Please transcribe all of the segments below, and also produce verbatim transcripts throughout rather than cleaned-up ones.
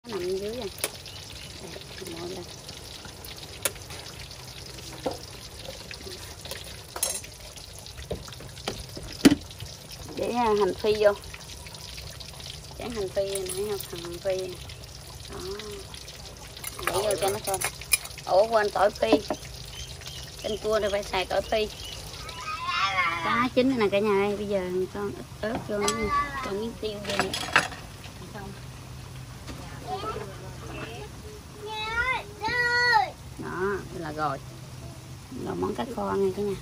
nằm dưới này. Đây, lên. Để hành phi vô, chén hành phi nãy học hành phi đó, để vô cho nó thơm. Ủa quên tỏi phi, canh cua thì phải xài tỏi phi. Cá chín nè cả nhà ơi, bây giờ con ít ớt vô, cho miếng tiêu vô nè. Đó là rồi, rồi món cá kho nha cả nhà.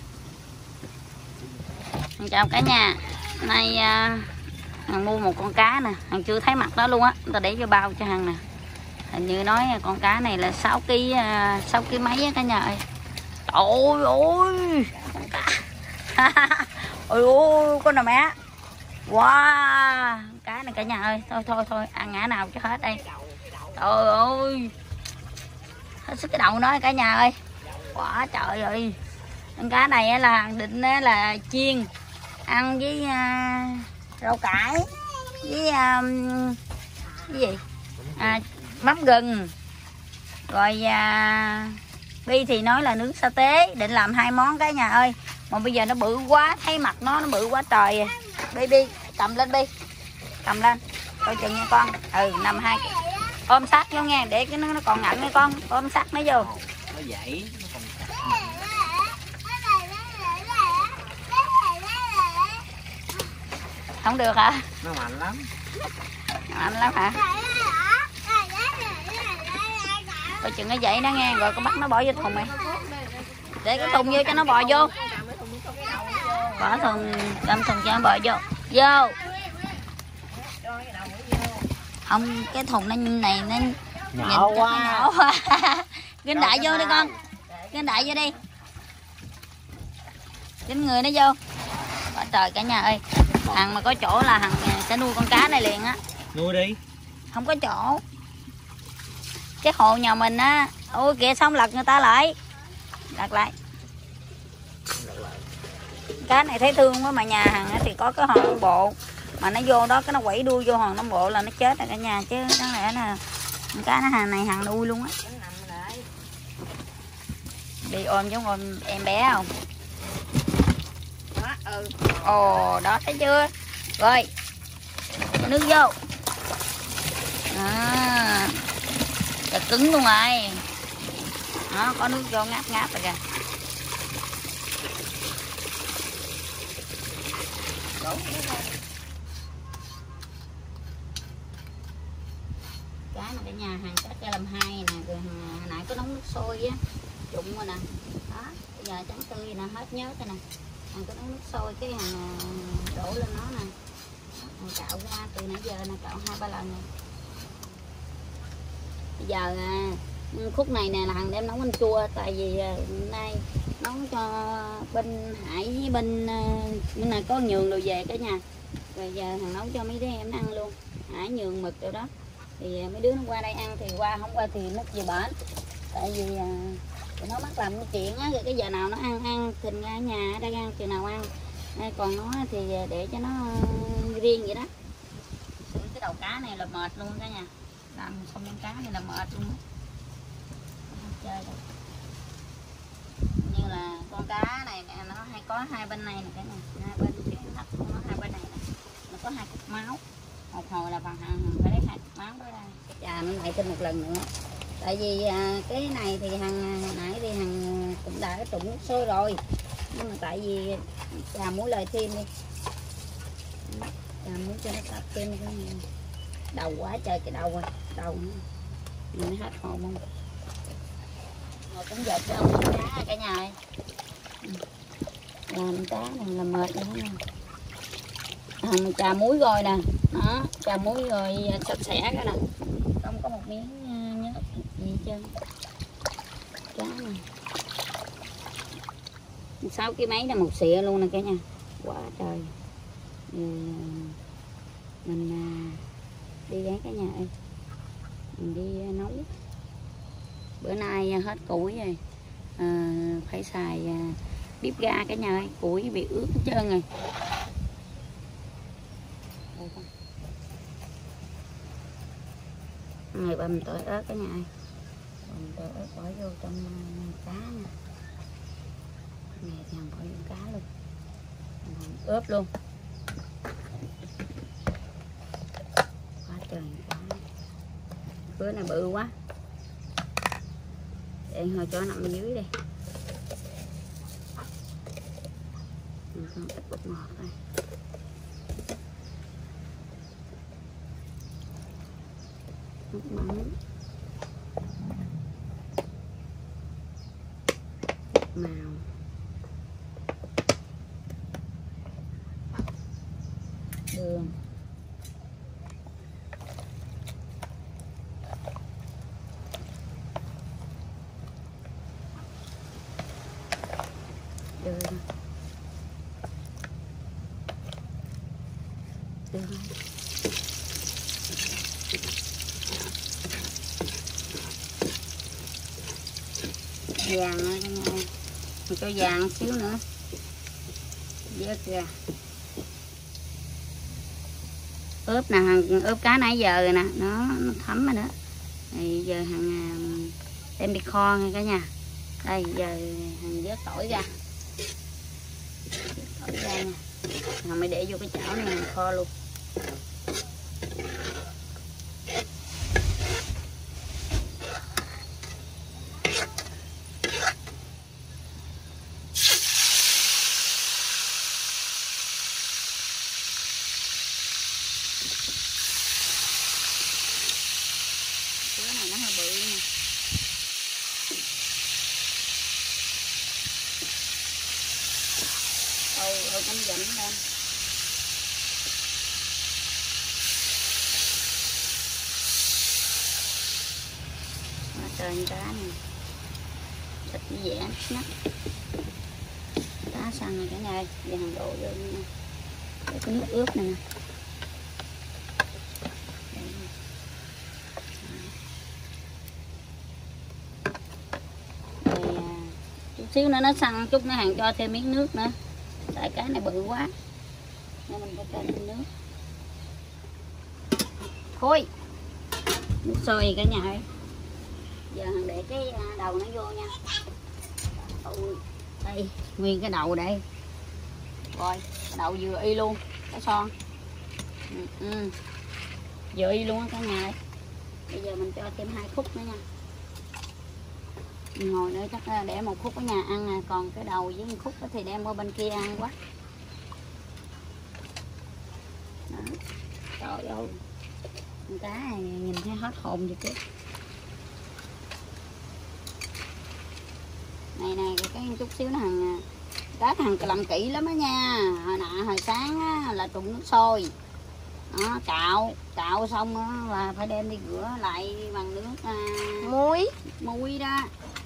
Chào cả nhà, nay uh, Hằng mua một con cá nè, Hằng chưa thấy mặt nó luôn á, ta để vô bao cho Hằng nè. Hình như nói con cá này là sáu ký, uh, sáu ký mấy á cả nhà ơi. Trời ơi, con cá. Ôi ôi, con nào mẹ. Wow, cá này cả nhà ơi, thôi thôi thôi, ăn ngã nào cho hết đây. Trời ơi, hết sức cái đầu nó cả nhà ơi. Quá trời ơi. Con cá này là Hằng định là chiên ăn với uh, rau cải với uh, cái gì à, mắm gừng rồi uh, Bi thì nói là nướng sa tế, định làm hai món cả nhà ơi, mà bây giờ nó bự quá, thấy mặt nó nó bự quá trời. Bi Bi cầm lên, Bi cầm lên coi chừng nha con. Ừ, nằm hai ôm sát vô nghe, để cái nó nó còn nặng nha con, ôm sát nó vô. Nó dãy nó còn không được hả? nó mạnh lắm. Mạnh lắm hả? Coi chừng nó dậy nó nghe, rồi con bắt nó bỏ vô thùng này. Để cái thùng vô cho nó bò vô. Bỏ thùng, cầm thùng cho nó bò vô. Vô. Không, cái thùng nó này nó nhỏ quá. Nó nhỏ quá. Kinh đại vô đi con. Kinh đại vô đi. Kinh người nó vô. Bỏ trời cả nhà ơi. Hằng mà có chỗ là Hằng sẽ nuôi con cá này liền á. Nuôi đi. Không có chỗ. Cái hồ nhà mình á, ôi kìa xong lật người ta lại. Lật lại. Cá này thấy thương quá mà nhà Hằng thì có cái hòn non bộ. Mà nó vô đó cái nó quẩy đuôi vô hòn non bộ là nó chết rồi cả nhà, chứ đáng lẽ là con cá nó hàng này Hằng nuôi luôn á. Đi ôm giống ôm em bé không? Đó, ừ. Ồ, đó thấy chưa? Rồi. Nước vô. À. Là cứng luôn rồi. Đó, có nước vô ngáp ngáp rồi kìa. Cá này cả nhà, hàng cá ca làm hai nè, rồi hồi nãy có nấu nước sôi á, trụng rồi nè. Đó, bây giờ trắng tươi nè, hết nhớt rồi nè. Hàng có nấu nước sôi cái hàng đổ lên nó nè. Hàng cạo ra từ nãy giờ nè, cạo hai ba lần nè. Bây giờ khúc này nè là Hằng đem nấu canh chua, tại vì nay nấu cho bên Hải với bên bên này có nhường đồ về cả nhà. Rồi giờ Hằng nấu cho mấy đứa em nó ăn luôn. Hải nhường mực rồi đó. Thì mấy đứa nó qua đây ăn thì qua, không qua thì mất về bển. Tại vì nó bắt làm chuyện á, rồi cái giờ nào nó ăn ăn thình ra ở nhà ở đây ăn chừng nào ăn. Còn nó thì để cho nó riêng vậy đó. Cái đầu cá này là mệt luôn cả nhà. Làm xong con cá này là mệt luôn á. Chơi đâu. Như là con cá này nè, nó hay có hai bên này nè cả nhà, hai bên cái thắt của nó hai bên này nè, nó có hai cục máu. Một hồi là bằng Hằng phải lấy hai cục máu đó ra. Chà nó lại thêm một lần nữa. Tại vì à, cái này thì Hằng hồi nãy thì Hằng cũng đã trụng nước sôi rồi, nhưng mà tại vì chà muối lời thêm đi, chà muối cho nó sạch thêm cái này. Đầu quá trời cái đầu rồi, đầu nữa. Mình hết hồn không? Rồi cũng dệt cho ông cá cả nhà ơi. Làm cá này là mệt lắm nè. À, trà muối rồi nè, đó, trà muối rồi sạch sẽ cái nè, không có một miếng nhớt gì hết trơn. Cá này sáu ký mấy là một xịa luôn nè cả nhà, quá trời. Rồi mình đi ghé cả nhà ơi, mình đi nấu. Bữa nay hết củi rồi, à, phải xài bếp ga cả nhà ơi, củi bị ướt hết trơn rồi. Này băm tỏi ớt cả nhà ơi. Băm tỏi ớt bỏ vô trong cá nha. Này thì bỏ vô cá luôn. Ướp luôn. Quá trời cá. Bữa này bự quá. Để hồi cho nằm dưới đây. Mình còn ít bột ngọt thôi. Nước mắm. Màu. Đường. Đường. Đường. Vàng ơi cả nhà ơi. Mình cho vàng xíu nữa. Vớt ra. Ướp nè, ướp cá nãy giờ rồi nè, nó, nó thấm rồi đó. Thì giờ hàng đem đi kho nha cả nhà. Đây giờ hàng vớt tỏi ra. Tỏi ra nha. Rồi mới để vô cái chảo này hàng kho luôn. Cái này nó hơi bự nè. Ôi, ôi cánh dặm lên. Quá trời cá nè. Thịt với dẻ nhắc. Cá săn rồi cả nhà ơi. Giờ hàng đổ vô nha. Để cái nước ướp này nè. Xíu nữa nó săn chút nữa hàng cho thêm miếng nước nữa, tại cá này bự quá nên mình phải cho thêm nước. Thôi nước sôi cả nhà ơi. Giờ hàng để cái đầu nó vô nha. Ôi, đây nguyên cái đầu đây rồi, đậu vừa y luôn cái son. Ừ, ừ. Vừa y luôn á cả nhà ơi. Bây giờ mình cho thêm hai khúc nữa nha. Ngồi nữa chắc để một khúc ở nhà ăn à, còn cái đầu với một khúc thì đem qua bên kia ăn quá. Đó. Trời ơi, con cá này nhìn thấy hết hồn vậy chứ. Này này cái chút xíu nó hàng cá hàng làm kỹ lắm đó nha. Hồi nãy hồi sáng á, là trụng nước sôi. Đó, cạo cạo xong á, là phải đem đi rửa lại bằng nước à, muối muối đó.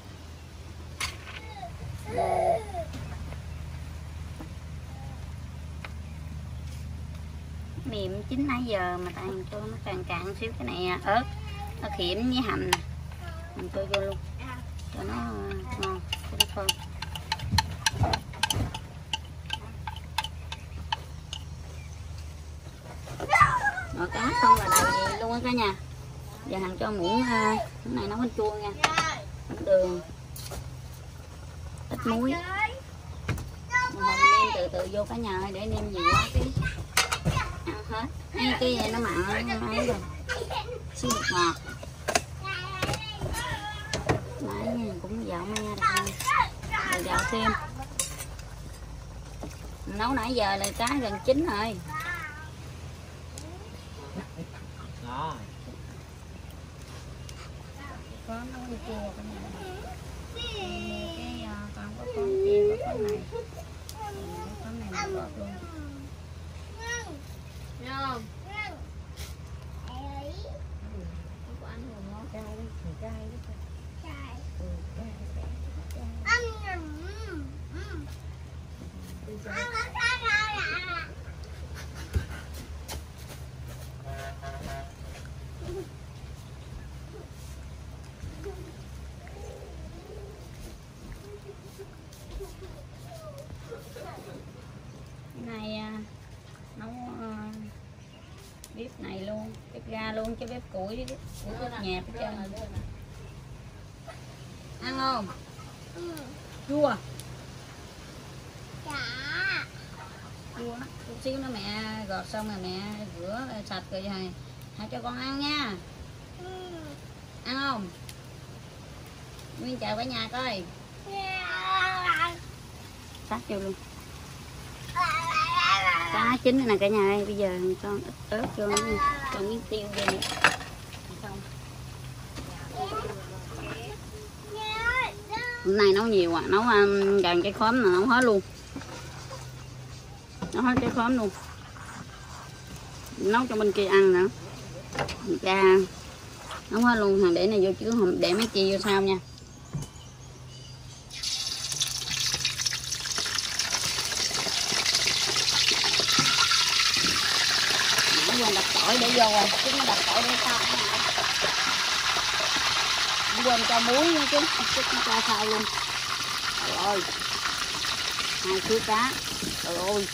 Mềm chín nãy giờ mà tại mình cho nó càng cạn xíu. Cái này ớt nó khiểm với hành nè, mình cho vô luôn cho nó ngon cái thơm. Rồi cá không là đầu gì luôn á cả nhà. Giờ hàng cho muỗng cái này nấu bánh chua nha, bánh đường, ít muối. Mình nêm từ từ vô cả nhà ơi, để nêm nhiều quá cái ăn hết. Cái cái này nó mặn ấy rồi, xíu bột ngọt. Nãy cũng dạo me rồi, rồi dạo thêm. Mình nấu nãy giờ là cá gần chín rồi. Đó. Có nấu chua cả nhà. Cái con có con kia có con này. Con này mình gọt luôn. Ngon. Có ăn hồ ngon cay đấy, cay đấy. Cay. Ừ, cay. Ăn nhầm. Này nấu bếp này luôn, bếp ga luôn cho bếp củi củi nhẹp hết trơn. Ăn không? Ừ. Chua. Dạ. Chua đó. Chút xíu nữa mẹ gọt xong rồi mẹ rửa sạch rồi hãy hãy cho con ăn nha. Ừ. Ăn không? Nguyên chào cả nhà coi. Dạ. Sát vô luôn. Cá chín này nè cả nhà ơi, bây giờ con ít ớt vô nữa, con miếng tiêu vô nữa. Xong. Hôm nay nấu nhiều à, nấu um, gần cái khóm là nấu hết luôn. Nấu hết cái khóm luôn. Nấu cho bên kia ăn nữa. Cha nấu hết luôn, thằng để này vô chứ không để mấy chi vô sau nha. Quên đập tỏi để vô rồi, chứ nó đập tỏi để sao quên cho muối nữa chứ, chứ nó cho sao luôn. Trời ơi, hai khứa cá, trời ơi,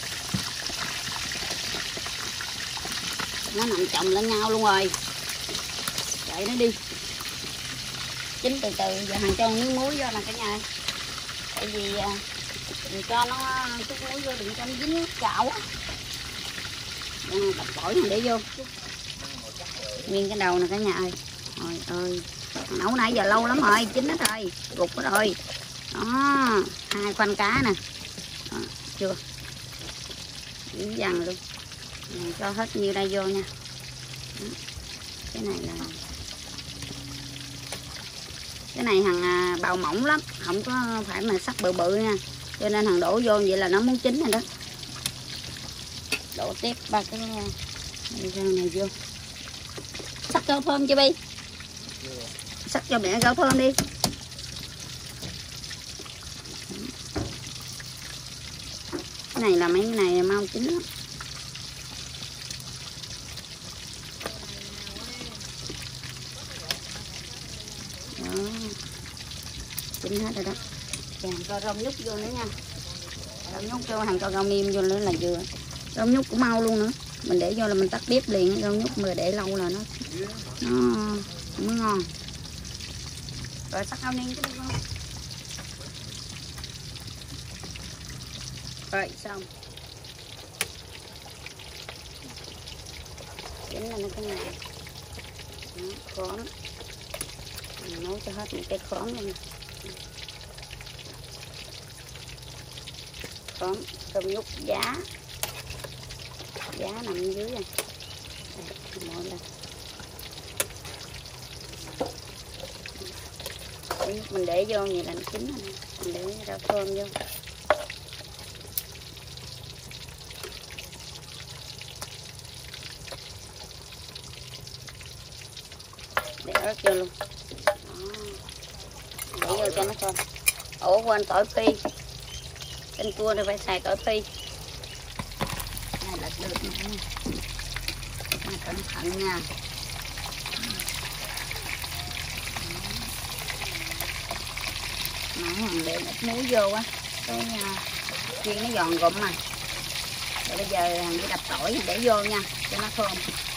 nó nằm chồng lên nhau luôn rồi, chạy nó đi, chín từ từ, giờ hàng cho miếng muối vô nè cả nhà, tại vì đừng cho nó chút muối vô, đừng cho nó dính chảo á. Đập tỏi này để vô nguyên cái đầu nè cả nhà ơi. Trời ơi, nấu nãy giờ lâu lắm rồi, chín hết rồi, gục hết rồi đó, hai khoanh cá nè đó, chưa dính dằn luôn. Này, cho hết nhiêu đây vô nha đó. Cái này là cái này hàng bào mỏng lắm, không có phải mà sắc bự bự nha, cho nên hàng đổ vô vậy là nó muốn chín rồi đó. Đổ tiếp ba cái rau này vô. Sắc rau thơm cho Bi. Sắc cho mẹ rau thơm đi. Cái này là mấy cái này mau chín lắm. Đó. Chín hết rồi đó. Chàng cho rau nhúc vô nữa nha. Rau nhúc vô, hàng cho rau niêm vô nữa là vừa. Rau nhúc cũng mau luôn nữa, mình để vô là mình tắt bếp liền. Rau nhúc mà để lâu là nó nó cũng ngon. Rồi sắc rau niêm chứ đúng không? Rồi xong. Chính là nó cái này. Đó, khóm. Mình nấu cho hết một cái khóm luôn. Khóm, cơm nhúc giá. Giá nằm dưới này. Đây, mỗi lần. Mình để vô vậy là nó chín rồi. Mình để rau thơm vô. Để ớt vô luôn. Đó. Để vô cho nó thơm. Ủa quên tỏi phi. Canh chua này phải xài tỏi phi. Này là được nữa. Mà cẩn thận nha. Nãy hoàng để ít muối vô á, cái chiên nó giòn gụm mà. Rồi bây giờ hàng cái đập tỏi để vô nha, cho nó thơm.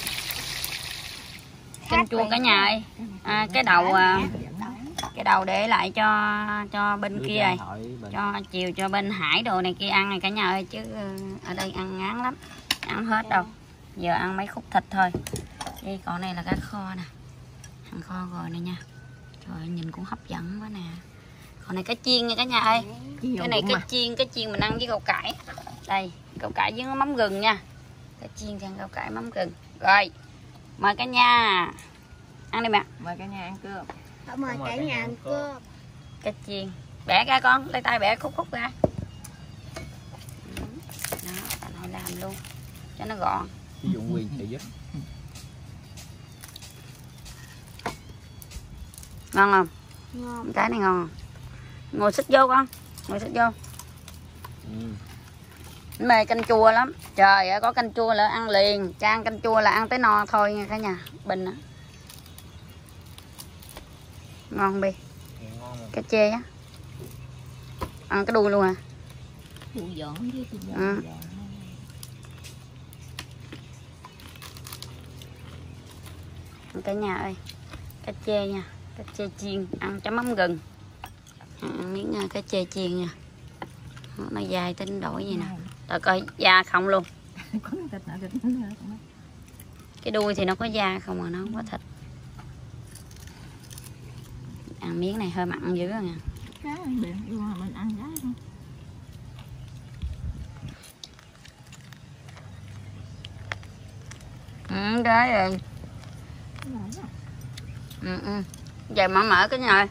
Canh chua cả nhà ơi. À, cái đầu cái đầu để lại cho cho bên kia rồi, cho chiều cho bên Hải đồ này kia ăn này cả nhà ơi, chứ ở đây ăn ngán lắm, ăn hết đâu. Giờ ăn mấy khúc thịt thôi. Đây còn này là cá kho nè, hàng kho rồi nè nha. Trời nhìn cũng hấp dẫn quá nè. Còn này cá chiên nha cả nhà ơi. Cái này cá chiên, cá chiên mình ăn với rau cải. Đây, rau cải với mắm gừng nha. Cá chiên thì ăn rau cải mắm gừng. Rồi, mời cả nhà ăn đi mẹ. Mời cả nhà ăn cơm. Mời cả nhà ăn cơm. Cá chiên. Bẻ ra con, lấy tay bẻ khúc khúc ra. Đó, bà nội làm luôn cho nó gọn. Ví dụ quyền thì giúp. Ngon không? Ngon. Cái này ngon. Ngồi xích vô con, ngồi xích vô. Ừ. Mê canh chua lắm. Trời ơi, có canh chua là ăn liền. Cha ăn canh chua là ăn tới no thôi nha cả nhà. Bình á. Ngon Bi. Cá chê á. Ăn cái đuôi luôn à. Đuôi giòn với thịt giòn. Ừ. Cả nhà ơi, cá chê nha, cá chê chiên ăn chấm mắm gừng. Ăn miếng cá chê chiên nha, nó dài tính đổi gì nè. Rồi coi da không luôn. Cái đuôi thì nó có da không mà nó không có thịt. Ăn miếng này hơi mặn dữ rồi nha. Cá biển nhưng mà mình ăn cá không? Ừ, cái rồi. Ừ, ừ. Giờ mở mở cái nhà ơi.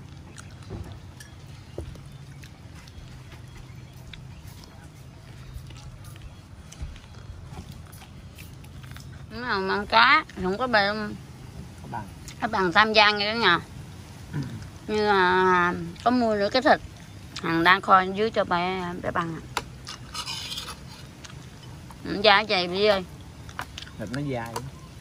Đúng rồi, ăn cá không có bề cái bằng tam giang như đó nha. Như là có mua nữa cái thịt hàng đang kho dưới cho bé bé bằng. Da dày đi ơi. Thịt nó dài.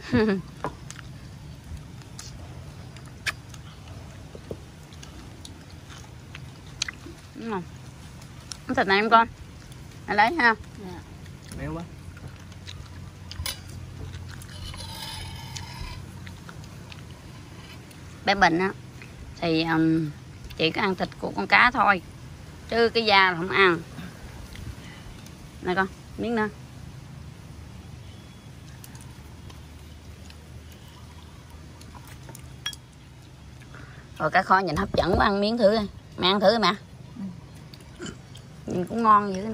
Đúng không? Thịt này em con. Mày lấy ha. Dạ. Béo quá. Bé Bình á thì um, chỉ có ăn thịt của con cá thôi, chứ cái da là không ăn. Này con, miếng nữa. Rồi cá kho nhìn hấp dẫn quá, ăn miếng thử đi. Mẹ ăn thử đi mẹ. Ừ. Nhìn cũng ngon dữ nè.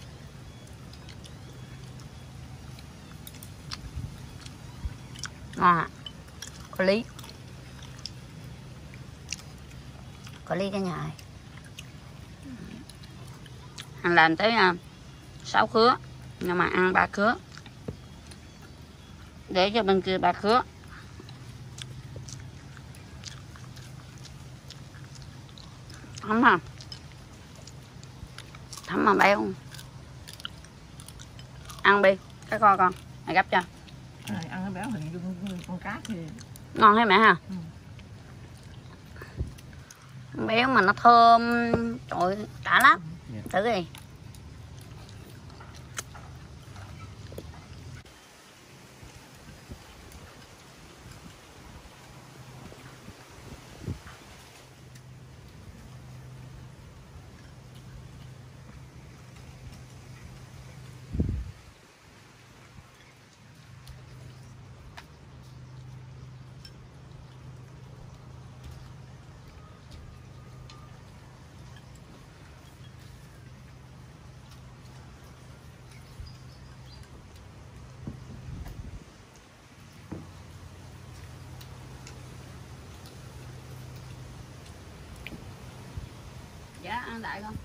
Ngon à. Có lý. Có lý cả nhà ơi. Anh làm tới uh, sáu khứa, nhưng mà ăn ba khứa. Để cho bên kia ba khứa. Thấm không? Thấm mà béo. Ăn đi, cái kho con, mày gấp cho. À, ăn cái béo hình như con cá thì Ngon hay mẹ ha? Ừ. Béo mà nó thơm, trời ơi, đã lắm. Yeah. Thử đi. Dạ, ăn đại không?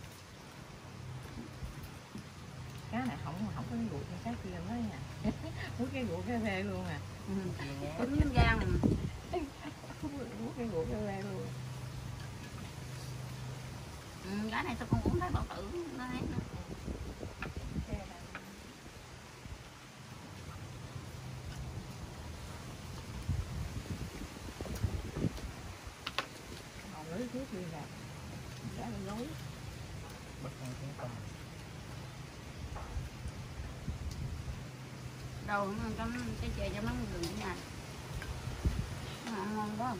Cá này không không có cái ruột như cá kia đó nha. Muốn cái ruột cái ve luôn à. Ừ. Có miếng gan mà. Muốn cái ruột cái ve luôn. Ừ, cái này sao con uống thấy bao tử nó thấy nữa. Lưới trước đi nè. Cá là lối. bắt con tiếng con. Đâu không ăn cắm cái chè cho mắm gừng cái này. Nó ăn ngon quá.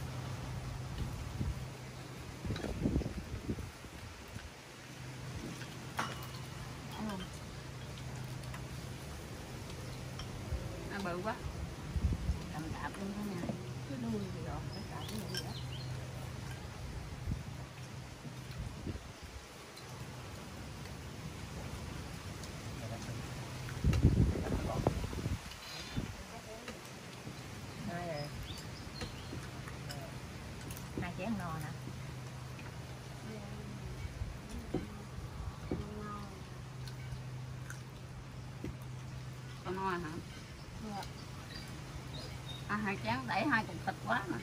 Nó bự quá. Cầm đạp luôn đó nha. Cái đuôi gì rồi, cái cạp cái gì đó. Hai chén no nè. Con no hả? À, hai chén đẩy hai cục thịt quá mà.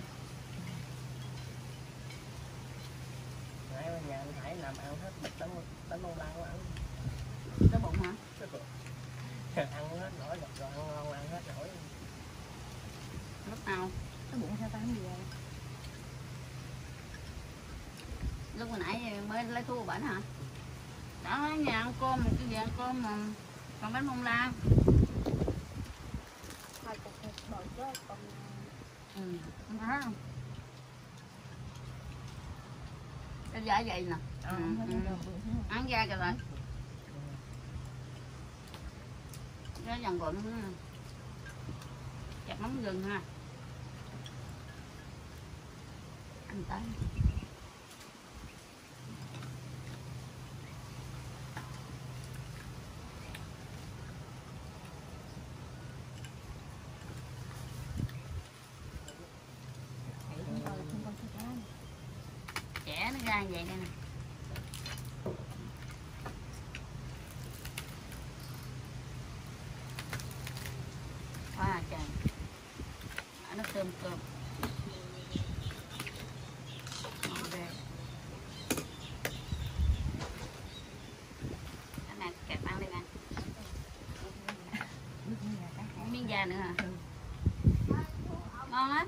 Nãy ở nhà anh Hải làm ăn hết bịch tấm tấm bông lan quá ăn. Cái bụng hả? Cái bụng. Ăn hết nổi được rồi, ăn ngon ăn hết nổi. Lúc nào? Cái bụng sao bán gì vậy? Lúc hồi nãy mới lấy thuốc của bệnh hả? Đó, nhà ăn cơm, một cái gì ăn cơm mà còn bánh bông lan. Hai cục thịt bò chứ còn Ừ, không thấy không? Cái giá vậy nè. Ờ, Ừ, nó ừ. đơn bự thế. Ăn ra cho rồi. Cái dần gọn chặt mắm gừng ha. Ăn tới. Vậy chúng tôi không có thích lắm. Chẻ nó ra vậy đây nè. Quá trời. Nó cơm cơm. Ngon ghê. Cái này kẹp ăn đi nè. Ví dụ như là cái Muốn miếng da nữa hả? Ừ. Ngon á.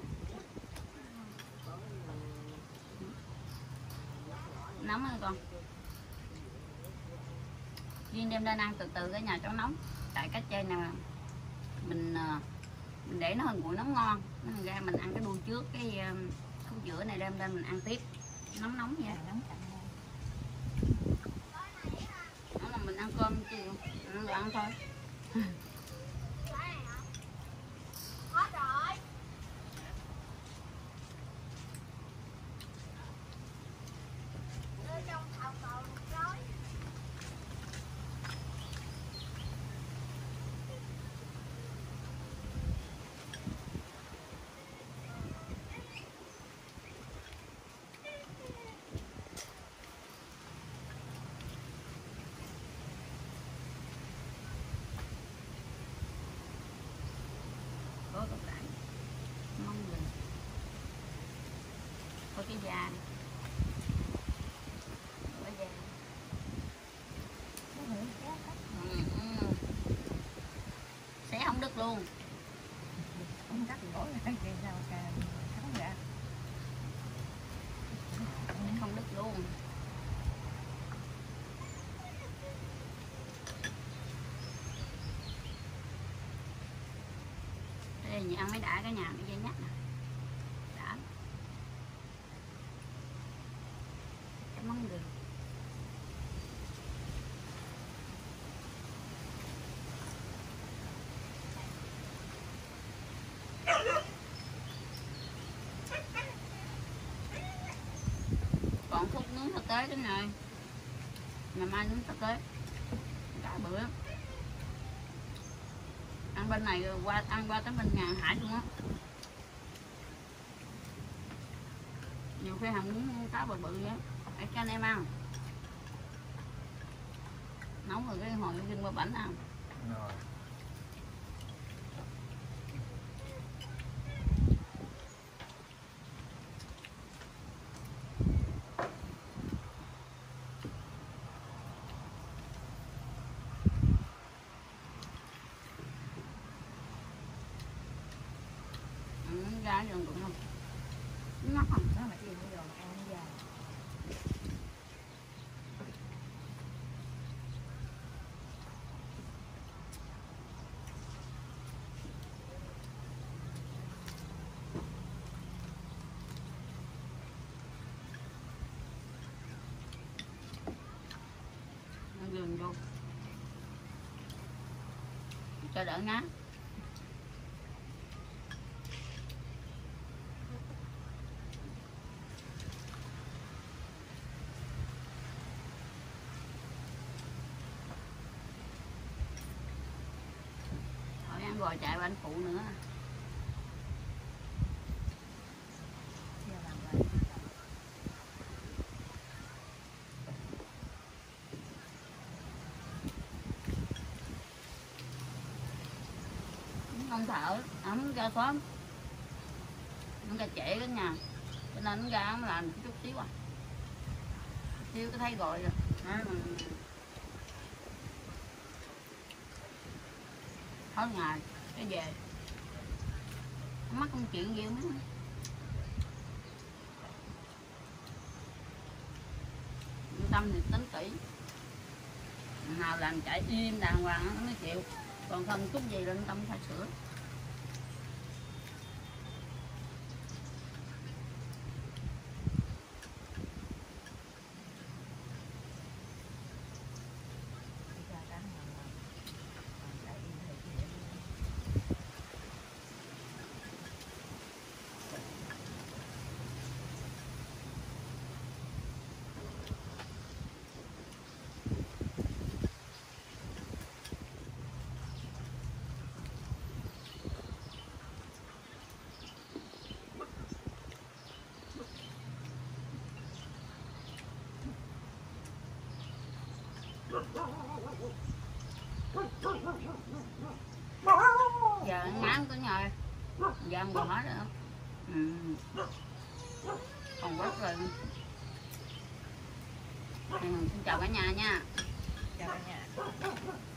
Nóng rồi con. Riêng đem lên ăn từ từ cái nhà cháu nóng. Tại cái trên này mình mình để nó hơn nguội nóng ngon. Nó ra mình ăn cái đuôi trước cái khúc giữa này đem lên mình ăn tiếp. Nóng nóng vậy. nóng chậm đây. Đó là mình ăn cơm chứ ăn ăn thôi. Có cục lại mong mình có cái da này. Có da. Nó hưởng cái cách Ừ, ừ. Xé không đứt luôn. không cắt gỗ là cái gì sao cả thắng ra. Không đứt luôn. Đây nhà ăn mới đã cả nhà cái dây nhắc nè. Đã. Cái món gừng. Còn khúc nướng thực tế cái này. Ngày mai nướng thực tế. Cả bữa. Ăn bên này qua ăn qua tới bên nhà Hải luôn á. Nhiều khi Hằng muốn cá bự bự á để cho anh em ăn. Nấu rồi cái hồi gừng qua bánh ăn. Rồi. Ăn ra đường cũng không. Nó không. Nó mà gì bây giờ mà ăn già. Nó gừng vô. Cho đỡ ngán. Thôi ăn rồi chạy bên phụ nữa. Giờ làm vậy. Không thở, ấm ra sớm. Nó ra trễ cái nhà. Cho nên nó ra nó làm chút xíu à. Xíu cái thấy gọi rồi. Đó, mình... Hết ngày cái về. Mắc công chuyện gì không biết. Yên tâm thì tính kỹ. Nào làm chạy im đàng hoàng nó mới chịu. Còn không chút gì là yên tâm phải sửa. Giờ ăn ngán cả nhà ơi. Giờ ăn còn hết nữa. Ừ. Còn quất rồi. Ừ, xin chào cả nhà nha. Chào cả nhà.